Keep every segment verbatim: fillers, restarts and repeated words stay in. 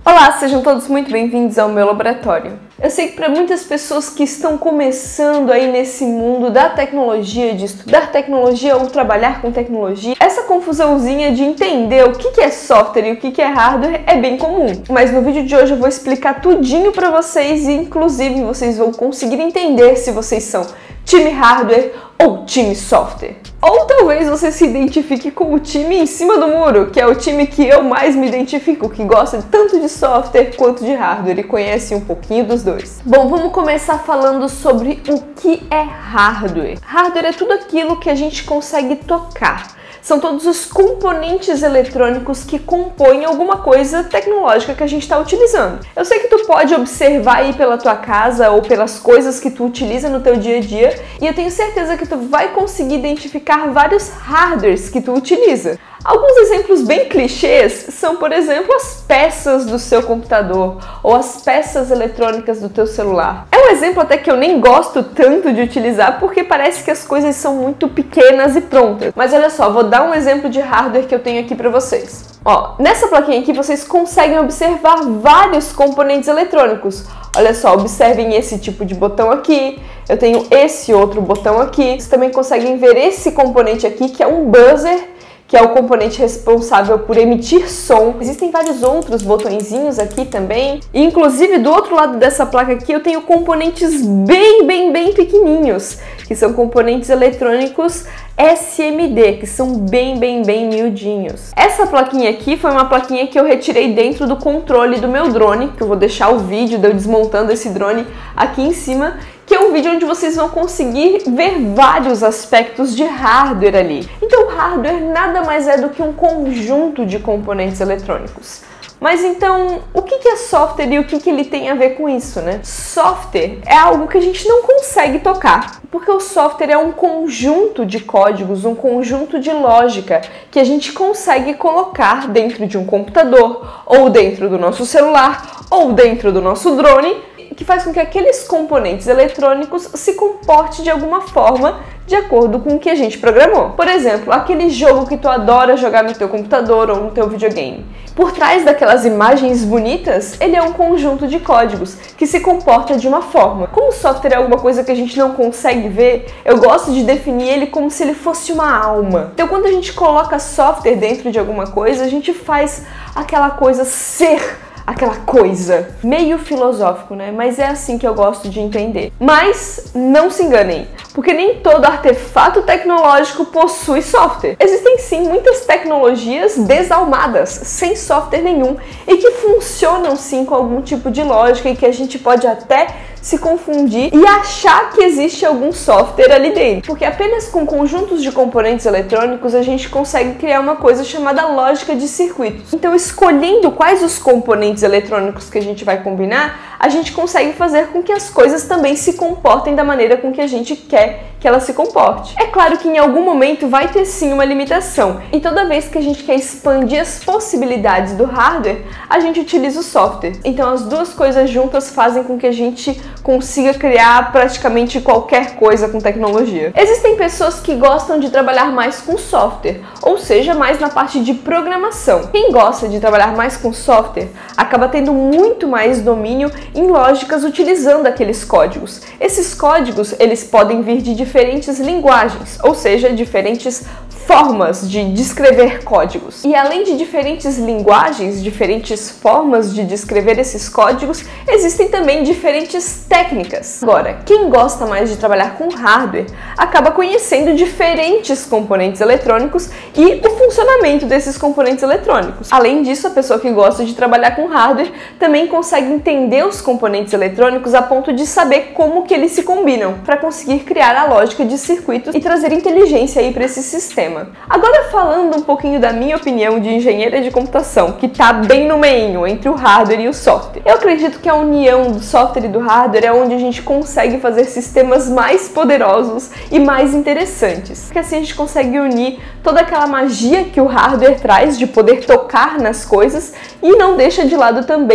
Olá, sejam todos muito bem-vindos ao meu laboratório. Eu sei que para muitas pessoas que estão começando aí nesse mundo da tecnologia, de estudar tecnologia ou trabalhar com tecnologia, essa confusãozinha de entender o que é software e o que é hardware é bem comum. Mas no vídeo de hoje eu vou explicar tudinho para vocês e inclusive vocês vão conseguir entender se vocês são time hardware ou time software. Ou talvez você se identifique com o time em cima do muro, que é o time que eu mais me identifico, que gosta tanto de software quanto de hardware e conhece um pouquinho dos dois. Bom, vamos começar falando sobre o que é hardware. Hardware é tudo aquilo que a gente consegue tocar. São todos os componentes eletrônicos que compõem alguma coisa tecnológica que a gente está utilizando. Eu sei que tu pode observar aí pela tua casa ou pelas coisas que tu utiliza no teu dia a dia e eu tenho certeza que tu vai conseguir identificar vários hardwares que tu utiliza. Alguns exemplos bem clichês são, por exemplo, as peças do seu computador ou as peças eletrônicas do teu celular. É um exemplo até que eu nem gosto tanto de utilizar porque parece que as coisas são muito pequenas e prontas. Mas olha só, vou dar um exemplo de hardware que eu tenho aqui para vocês. Ó, nessa plaquinha aqui vocês conseguem observar vários componentes eletrônicos. Olha só, observem esse tipo de botão aqui, eu tenho esse outro botão aqui. Vocês também conseguem ver esse componente aqui que é um buzzer, que é o componente responsável por emitir som. Existem vários outros botõezinhos aqui também. E, inclusive, do outro lado dessa placa aqui, eu tenho componentes bem, bem, bem pequenininhos, que são componentes eletrônicos S M D, que são bem, bem, bem miudinhos. Essa plaquinha aqui foi uma plaquinha que eu retirei dentro do controle do meu drone, que eu vou deixar o vídeo de eu desmontando esse drone aqui em cima, que é um vídeo onde vocês vão conseguir ver vários aspectos de hardware ali. Então, hardware nada mais é do que um conjunto de componentes eletrônicos. Mas então, o que é software e o que ele tem a ver com isso, né? Software é algo que a gente não consegue tocar, porque o software é um conjunto de códigos, um conjunto de lógica que a gente consegue colocar dentro de um computador, ou dentro do nosso celular, ou dentro do nosso drone, que faz com que aqueles componentes eletrônicos se comportem de alguma forma de acordo com o que a gente programou. Por exemplo, aquele jogo que tu adora jogar no teu computador ou no teu videogame. Por trás daquelas imagens bonitas, ele é um conjunto de códigos que se comporta de uma forma. Como o software é alguma coisa que a gente não consegue ver, eu gosto de definir ele como se ele fosse uma alma. Então, quando a gente coloca software dentro de alguma coisa, a gente faz aquela coisa ser aquela coisa. Meio filosófico, né? Mas é assim que eu gosto de entender. Mas não se enganem, porque nem todo artefato tecnológico possui software. Existem sim muitas tecnologias desalmadas, sem software nenhum, e que funcionam sim com algum tipo de lógica e que a gente pode até se confundir e achar que existe algum software ali dentro. Porque apenas com conjuntos de componentes eletrônicos a gente consegue criar uma coisa chamada lógica de circuitos. Então, escolhendo quais os componentes eletrônicos que a gente vai combinar, a gente consegue fazer com que as coisas também se comportem da maneira com que a gente quer que ela se comporte. É claro que em algum momento vai ter sim uma limitação, e toda vez que a gente quer expandir as possibilidades do hardware, a gente utiliza o software. Então as duas coisas juntas fazem com que a gente consiga criar praticamente qualquer coisa com tecnologia. Existem pessoas que gostam de trabalhar mais com software, ou seja, mais na parte de programação. Quem gosta de trabalhar mais com software acaba tendo muito mais domínio em lógicas utilizando aqueles códigos. Esses códigos, eles podem vir de diferentes linguagens, ou seja, diferentes formas de descrever códigos. E além de diferentes linguagens, diferentes formas de descrever esses códigos, existem também diferentes técnicas. Agora, quem gosta mais de trabalhar com hardware acaba conhecendo diferentes componentes eletrônicos e o funcionamento desses componentes eletrônicos. Além disso, a pessoa que gosta de trabalhar com hardware também consegue entender os componentes eletrônicos a ponto de saber como que eles se combinam para conseguir criar a lógica de circuitos e trazer inteligência aí para esse sistema. Agora, falando um pouquinho da minha opinião de engenheira de computação, que está bem no meio entre o hardware e o software. Eu acredito que a união do software e do hardware é onde a gente consegue fazer sistemas mais poderosos e mais interessantes. Porque assim a gente consegue unir toda aquela magia que o hardware traz de poder tocar nas coisas e não deixa de lado também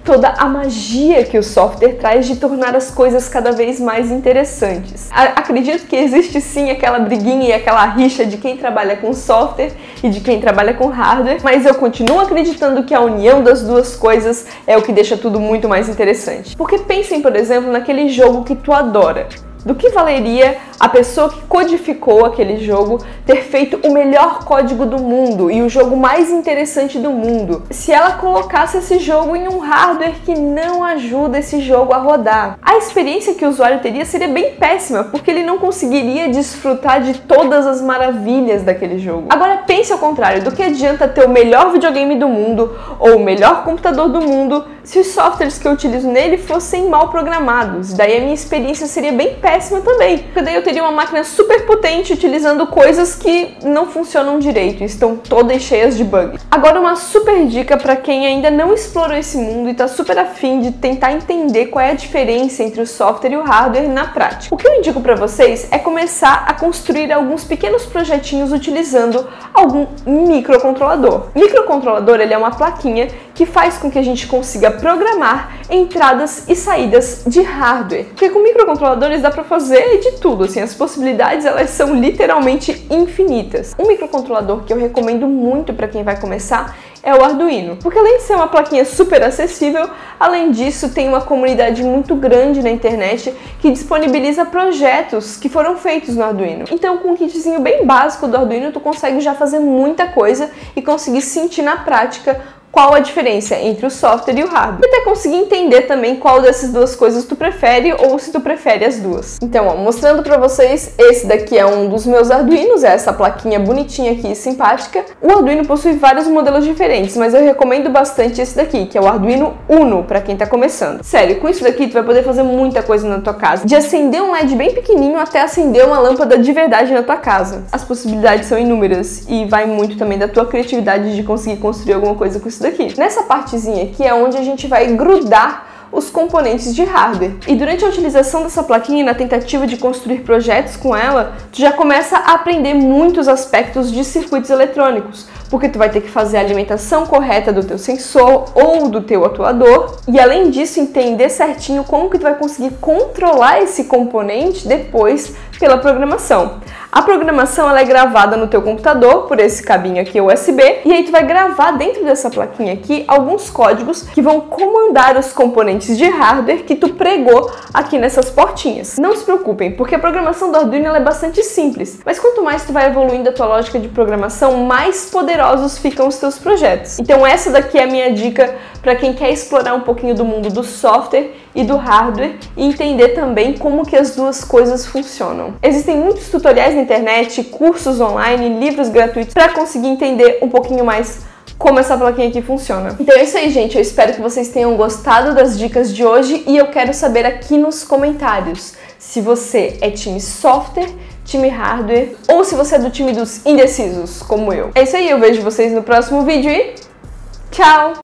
toda a magia que o software traz de tornar as coisas cada vez mais interessantes. A- acredito que existe sim aquela briguinha e aquela rixa de quem trabalha com software e de quem trabalha com hardware, mas eu continuo acreditando que a união das duas coisas é o que deixa tudo muito mais interessante. Porque pensem, por exemplo, naquele jogo que tu adora. Do que valeria a pessoa que codificou aquele jogo ter feito o melhor código do mundo e o jogo mais interessante do mundo, se ela colocasse esse jogo em um hardware que não ajuda esse jogo a rodar? A experiência que o usuário teria seria bem péssima, porque ele não conseguiria desfrutar de todas as maravilhas daquele jogo. Agora pense ao contrário, do que adianta ter o melhor videogame do mundo ou o melhor computador do mundo se os softwares que eu utilizo nele fossem mal programados? Daí a minha experiência seria bem péssima também, porque daí eu teria uma máquina super potente utilizando coisas que não funcionam direito e estão todas cheias de bugs. Agora uma super dica para quem ainda não explorou esse mundo e está super afim de tentar entender qual é a diferença entre o software e o hardware na prática. O que eu indico para vocês é começar a construir alguns pequenos projetinhos utilizando algum microcontrolador. Microcontrolador, ele é uma plaquinha que faz com que a gente consiga programar entradas e saídas de hardware. Porque com microcontroladores dá para fazer de tudo, assim, as possibilidades elas são literalmente infinitas. Um microcontrolador que eu recomendo muito para quem vai começar é o Arduino, porque além de ser uma plaquinha super acessível, além disso tem uma comunidade muito grande na internet que disponibiliza projetos que foram feitos no Arduino. Então com um kitzinho bem básico do Arduino tu consegue já fazer muita coisa e conseguir sentir na prática qual a diferença entre o software e o hardware. E até conseguir entender também qual dessas duas coisas tu prefere ou se tu prefere as duas. Então, ó, mostrando pra vocês, esse daqui é um dos meus Arduinos, é essa plaquinha bonitinha aqui, simpática. O Arduino possui vários modelos diferentes, mas eu recomendo bastante esse daqui, que é o Arduino Uno, pra quem tá começando. Sério, com isso daqui tu vai poder fazer muita coisa na tua casa. De acender um L E D bem pequenininho até acender uma lâmpada de verdade na tua casa. As possibilidades são inúmeras e vai muito também da tua criatividade de conseguir construir alguma coisa com isso daqui. Nessa partezinha aqui é onde a gente vai grudar os componentes de hardware. E durante a utilização dessa plaquinha e na tentativa de construir projetos com ela, tu já começa a aprender muitos aspectos de circuitos eletrônicos, porque tu vai ter que fazer a alimentação correta do teu sensor ou do teu atuador, e além disso entender certinho como que tu vai conseguir controlar esse componente depois pela programação. A programação ela é gravada no teu computador por esse cabinho aqui U S B, e aí tu vai gravar dentro dessa plaquinha aqui alguns códigos que vão comandar os componentes de hardware que tu pregou aqui nessas portinhas. Não se preocupem, porque a programação do Arduino ela é bastante simples, mas quanto mais tu vai evoluindo a tua lógica de programação, mais poderosos ficam os teus projetos. Então essa daqui é a minha dica para quem quer explorar um pouquinho do mundo do software e do hardware e entender também como que as duas coisas funcionam. Existem muitos tutoriais na internet, cursos online, livros gratuitos para conseguir entender um pouquinho mais como essa plaquinha aqui funciona. Então é isso aí, gente. Eu espero que vocês tenham gostado das dicas de hoje e eu quero saber aqui nos comentários se você é time software, time hardware ou se você é do time dos indecisos, como eu. É isso aí, eu vejo vocês no próximo vídeo e tchau!